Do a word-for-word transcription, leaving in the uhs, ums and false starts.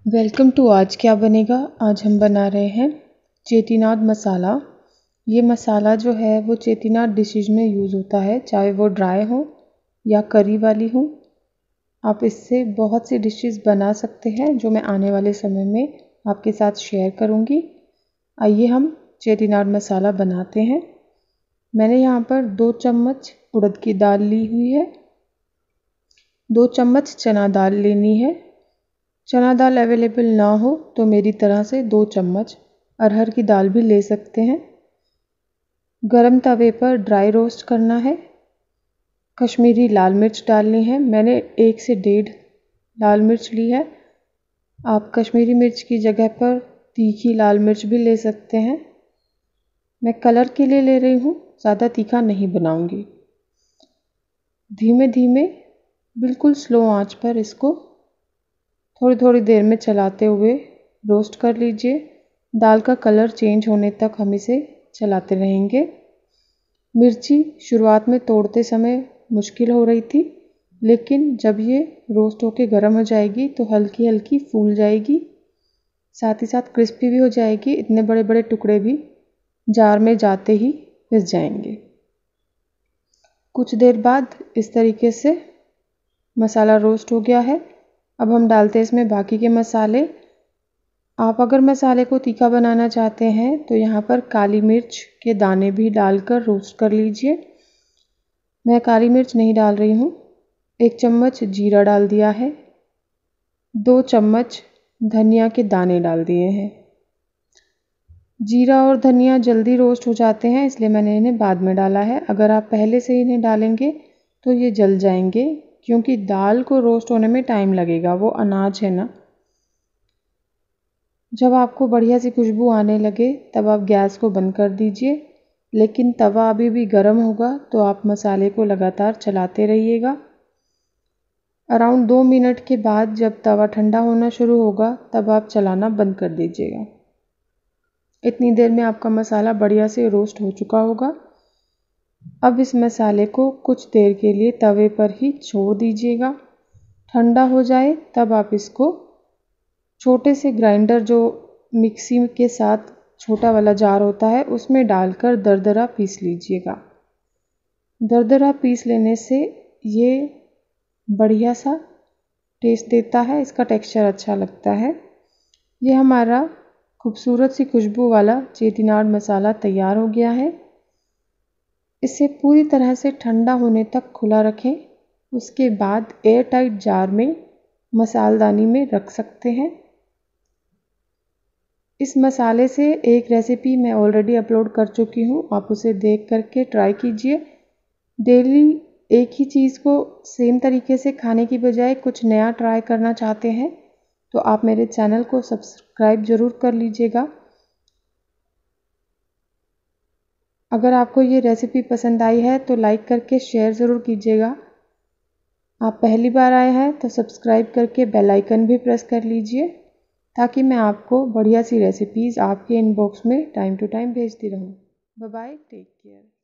Welcome to आज क्या बनेगा। आज हम बना रहे हैं चेटीनाड मसाला। ये मसाला जो है वो चेटीनाड डिशेज में यूज़ होता है, चाहे वो ड्राई हो या करी वाली हो। आप इससे बहुत सी डिशेस बना सकते हैं जो मैं आने वाले समय में आपके साथ शेयर करूंगी। आइए हम चेटीनाड मसाला बनाते हैं। मैंने यहाँ पर दो चम्मच उड़द की दाल ली हुई है, दो चम्मच चना दाल लेनी है। चना दाल अवेलेबल ना हो तो मेरी तरह से दो चम्मच अरहर की दाल भी ले सकते हैं। गरम तवे पर ड्राई रोस्ट करना है। कश्मीरी लाल मिर्च डालनी है। मैंने एक से डेढ़ लाल मिर्च ली है। आप कश्मीरी मिर्च की जगह पर तीखी लाल मिर्च भी ले सकते हैं। मैं कलर के लिए ले रही हूँ, ज़्यादा तीखा नहीं बनाऊंगी। धीमे धीमे बिल्कुल स्लो आंच पर इसको थोड़ी थोड़ी देर में चलाते हुए रोस्ट कर लीजिए। दाल का कलर चेंज होने तक हम इसे चलाते रहेंगे। मिर्ची शुरुआत में तोड़ते समय मुश्किल हो रही थी, लेकिन जब ये रोस्ट होके गर्म हो जाएगी तो हल्की हल्की फूल जाएगी, साथ ही साथ क्रिस्पी भी हो जाएगी। इतने बड़े बड़े टुकड़े भी जार में जाते ही पिस जाएंगे। कुछ देर बाद इस तरीके से मसाला रोस्ट हो गया है। अब हम डालते हैं इसमें बाकी के मसाले। आप अगर मसाले को तीखा बनाना चाहते हैं तो यहाँ पर काली मिर्च के दाने भी डालकर रोस्ट कर लीजिए। मैं काली मिर्च नहीं डाल रही हूँ। एक चम्मच जीरा डाल दिया है, दो चम्मच धनिया के दाने डाल दिए हैं। जीरा और धनिया जल्दी रोस्ट हो जाते हैं, इसलिए मैंने इन्हें बाद में डाला है। अगर आप पहले से इन्हें डालेंगे तो ये जल जाएंगे, क्योंकि दाल को रोस्ट होने में टाइम लगेगा, वो अनाज है ना। जब आपको बढ़िया सी खुशबू आने लगे तब आप गैस को बंद कर दीजिए, लेकिन तवा अभी भी गर्म होगा तो आप मसाले को लगातार चलाते रहिएगा। अराउंड दो मिनट के बाद जब तवा ठंडा होना शुरू होगा तब आप चलाना बंद कर दीजिएगा। इतनी देर में आपका मसाला बढ़िया से रोस्ट हो चुका होगा। अब इस मसाले को कुछ देर के लिए तवे पर ही छोड़ दीजिएगा। ठंडा हो जाए तब आप इसको छोटे से ग्राइंडर, जो मिक्सी के साथ छोटा वाला जार होता है, उसमें डालकर दरदरा पीस लीजिएगा। दरदरा पीस लेने से ये बढ़िया सा टेस्ट देता है, इसका टेक्सचर अच्छा लगता है। ये हमारा खूबसूरत सी खुशबू वाला चेटीनाड मसाला तैयार हो गया है। इसे पूरी तरह से ठंडा होने तक खुला रखें। उसके बाद एयर टाइट जार में मसालदानी में रख सकते हैं। इस मसाले से एक रेसिपी मैं ऑलरेडी अपलोड कर चुकी हूँ, आप उसे देख करके ट्राई कीजिए। डेली एक ही चीज़ को सेम तरीके से खाने की बजाय कुछ नया ट्राई करना चाहते हैं तो आप मेरे चैनल को सब्सक्राइब ज़रूर कर लीजिएगा। अगर आपको ये रेसिपी पसंद आई है तो लाइक करके शेयर ज़रूर कीजिएगा। आप पहली बार आए हैं तो सब्सक्राइब करके बेल आइकन भी प्रेस कर लीजिए, ताकि मैं आपको बढ़िया सी रेसिपीज़ आपके इनबॉक्स में टाइम टू टाइम भेजती रहूँ। Bye bye, take care.